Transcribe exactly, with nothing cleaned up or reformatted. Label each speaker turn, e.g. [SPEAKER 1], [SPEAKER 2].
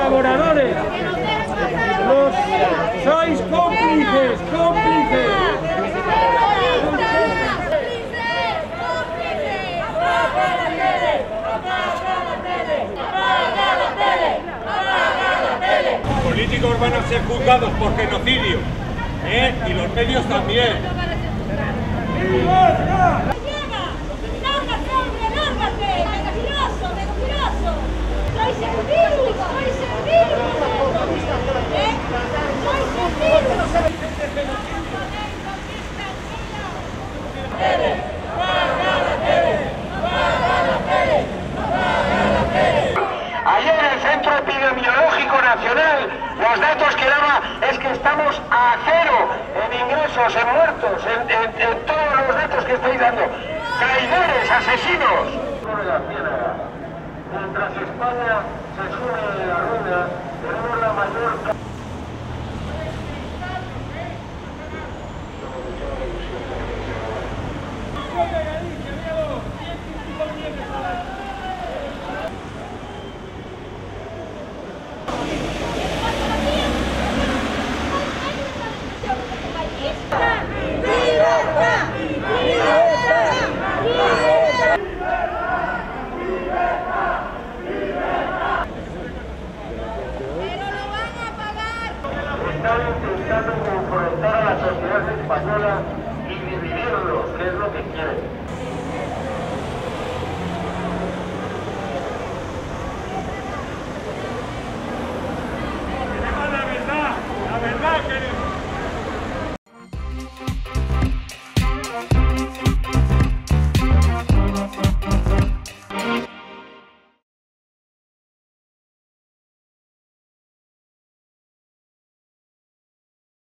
[SPEAKER 1] Colaboradores, los sois cómplices, cómplices.
[SPEAKER 2] Los políticos van a ser juzgados por genocidio, ¿eh? Y los medios también.
[SPEAKER 3] Ayer el Centro Epidemiológico Nacional, los datos que daba es que estamos a cero en ingresos, en muertos, en, en, en todos los datos que estoy dando. Traidores, asesinos. Mientras España se sube a la ruina, tenemos la mayor...